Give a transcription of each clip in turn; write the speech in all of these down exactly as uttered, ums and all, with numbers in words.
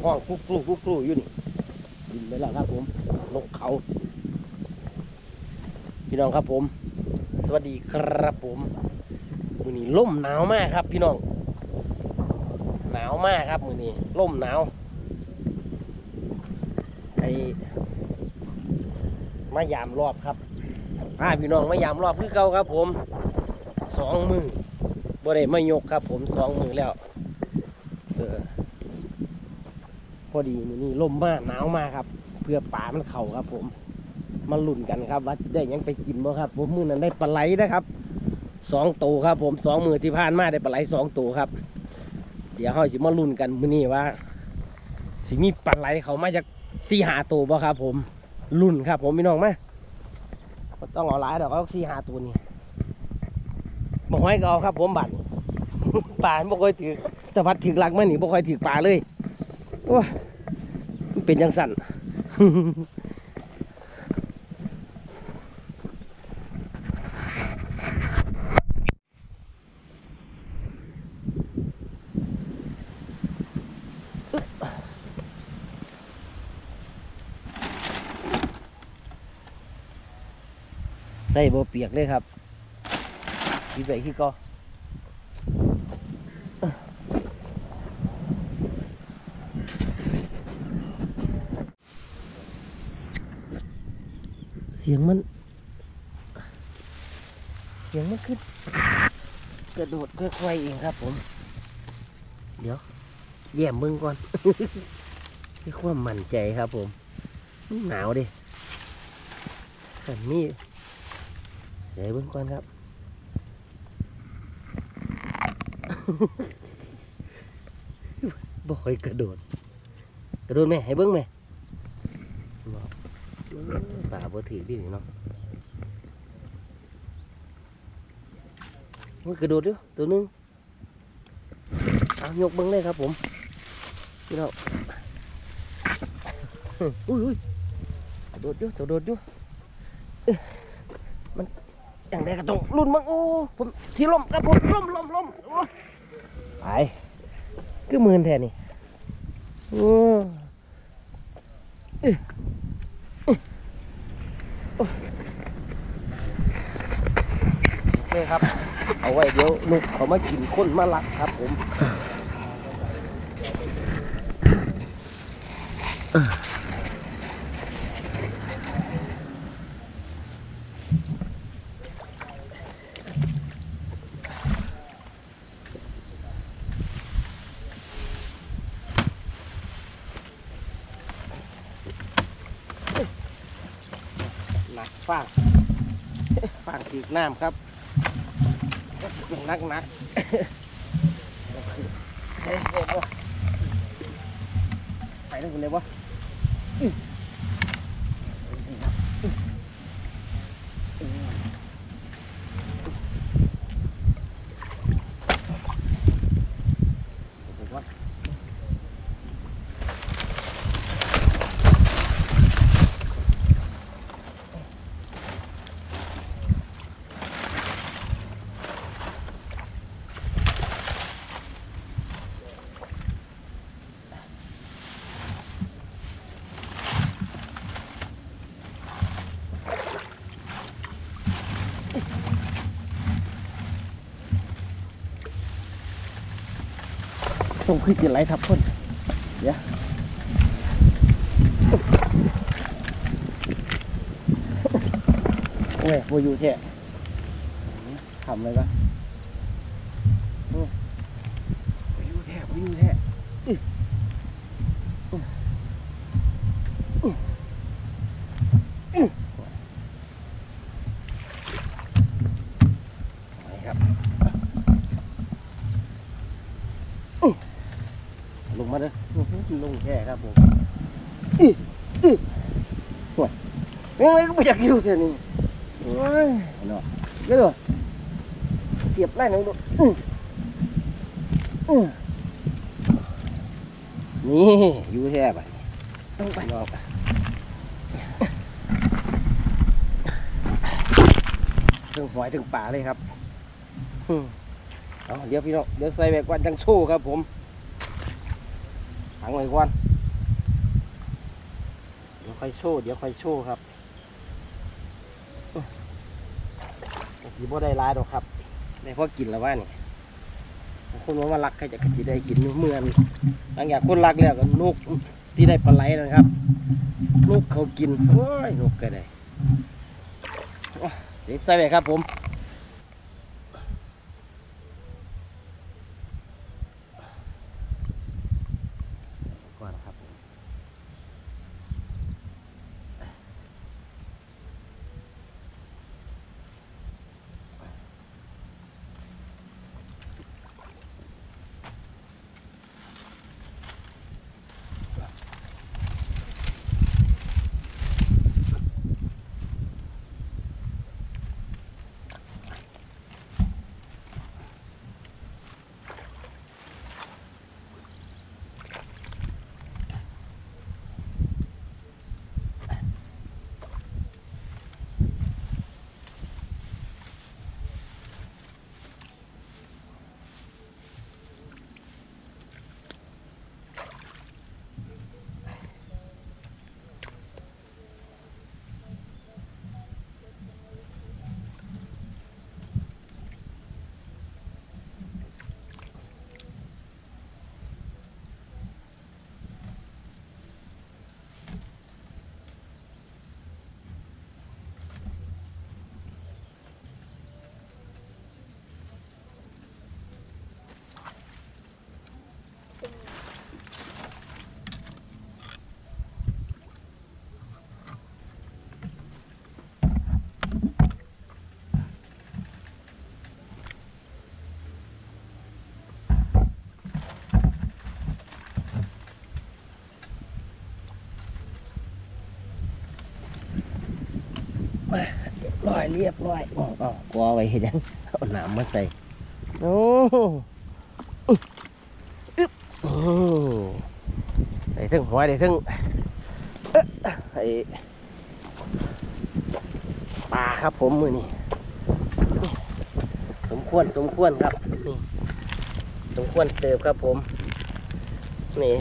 ห้องกุ๊กกลูกุ๊กกลูอยู่นี่บินไปแล้วครับผมนกเขาพี่น้องครับผมสวัสดีครับผมมื้อนี้ลมหนาวมากครับพี่น้องหนาวมากครับมื้อนี้ลมหนาวไอ้มายามรอบครับพาพี่น้องมายามรอบคือเก่าครับผมสองมือบ่ได้ไม่ยกครับผมสองมือแล้วเออพอดีมื้อนี้ลมมากหนาวมากครับเพื่อป่ามันเข่าครับผมมาลุ้นกันครับว่าได้ยังไปกินบ่ครับผมมื้อนั้นได้ปลาไหลนะครับสองตัวครับผมสองมือที่ผ่านมาได้ปลาไหลสองตัวครับเดี๋ยวเราจะมาลุ้นกันมื้อนี้ว่าสิมีปลาไหลเขามาจากสี่หาตัวบ่ครับผมลุ้นครับผมพี่น้องมาต้องเอาหลายดอกเอาสี่หาตัวนี่บ่ห้อยก็เอาครับผมบัดปลาบ่ค่อยถือแต่พัดถือหลักมันนี่บ่ค่อยถือปลาเลยโอ้มันเป็นยังสั่นใส่โบเปียกเลยครับดีไปขี้ก็เสียงมันเสียงมันขึ้นกระโดดค่อยๆเองครับผมเดี๋ยวแย่มมึงก่อนด้วยความมั่นใจครับผมหนาวดิแบบนี้เดี๋ยวเบิ้งก่อนครับบ่อยกระโดดกระโดดไหมให้เบิ้งไหมป่าบ่ถือพี่นี่เนาะมันกระโดดด้วยตัวนึงเอายกเบิ้งเลยครับผมพี่น้องอุ้ยอุ้ยกระโดดด้วยกระโดดด้วยมันอย่างใดก็ต้องลุ้นมั้งโอ้ผมสีลมครับผมลมลมลมไปก็มือแทนนี่โอ้นี่ครับเอาไว้เดี๋ยวนุกเขามากินข้นมาลักครับผมหนักฟางฟางถีกน้ำครับเป็นนักนักเฮ้ยเฮ้ยบ่ไปนั่งคนเดียวบ่ต้องขึ้นจะไหลทับคนเดี๋ยวโอ้ยโบอยู่แท้ทำอะไรกันโอ้โบอยู่แท้โบอยู่แท้ลงมาเลยลงแค่ครับผมอื้ออื้อโอ้ยยังไงก็ไม่อยากอยู่แค่นี้โอ้ยเนาะเยอะเสียบไล่หนึ่งดูอื้ออื้อนี่อยู่แค่ไปต้องไปนอกถึงหอยถึงป่าเลยครับเอาเดี๋ยวพี่น้องเดี๋ยวใส่แบบวันจังโชว์ครับผมถังไว้ก่อนเดี๋ยวค่อยโชว์เดี๋ยวค่อยโชว์ครับสีบ่ได้ร้ายหรอกครับได้พอกินแล้วว่านี่คนว่ารักใครจะกินได้กินเมื่อนหลังจากคนรักแล้วก็นกที่ได้ปลาไหลนะครับนกเขากินโอ้ยนกก็ได้เดี๋ยวใส่เลยครับผมก่อนครับลอยเรียบร้อยอ๋อกลัวไว้เห็นยังเอาหนามมาใส่โอ้อึ๊บโอ้ไอ้ทึ่งหัวไอ้ทึ่งไอ้ปลาครับผมมือนี่สมควรสมควรครับนี่สมควรเติบครับผมนี่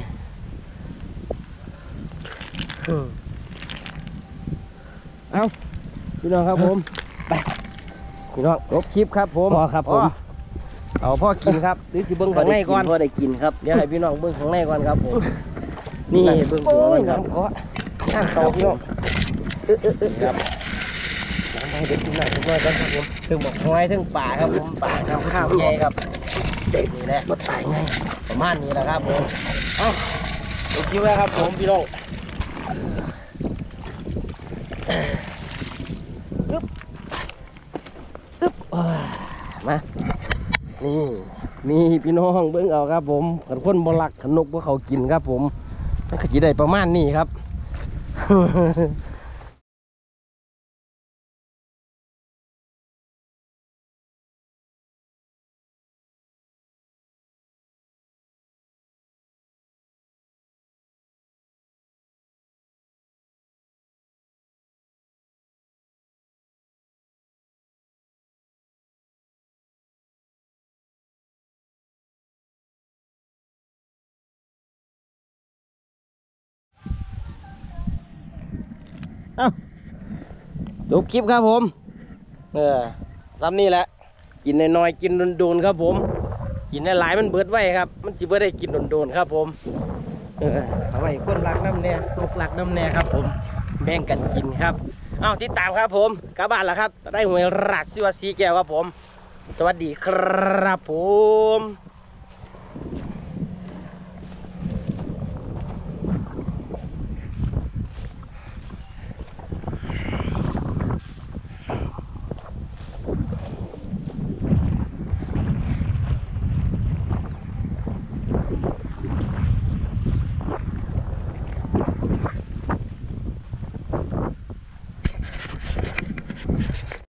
เอาพี่น้องครับผมไปพี่น้องลบคลิปครับผมพอครับผมเอาพ่อกินครับหรือสิเบิ้งข้างในก่อนพ่อได้กินครับเดี๋ยวให้พี่น้องเบิ้งข้างในก่อนครับผมนี่เบิ้งหัวมันครับก็ย่างเตาพี่น้องครับย่างไปเด็กกินหน่อยกินหน่อยก่อนครับผมถึงบอกห้อยถึงป่าครับผมป่าข้าวข้าวใหญ่ครับเด็กนี่แหละรถตายไงประมาณนี้แหละครับผมเอาลบคลิปแล้วครับผมพี่น้องอึ๊บอึ๊บมานี่นี่พี่น้องเบิ้งเอาครับผมขันคนบลักขันนกพวกเขากินครับผมมันก็จะได้ประมาณนี้ครับเอาจบคลิปครับผมเออซ้ำนี่แหละกินน้อยๆกินโดนๆครับผมกินได้หลายมันเบิดไว้ครับมันจะเบิดได้กินโดนๆครับผมเออเอาไว้คนรักน้ำแน่ลูกรักน้ำแน่ครับผมแบ่งกันกินครับเอาติดตามครับผมกลับบ้านแล้วครับได้หวยรักซิวาซีแก้วครับผมสวัสดีครับผม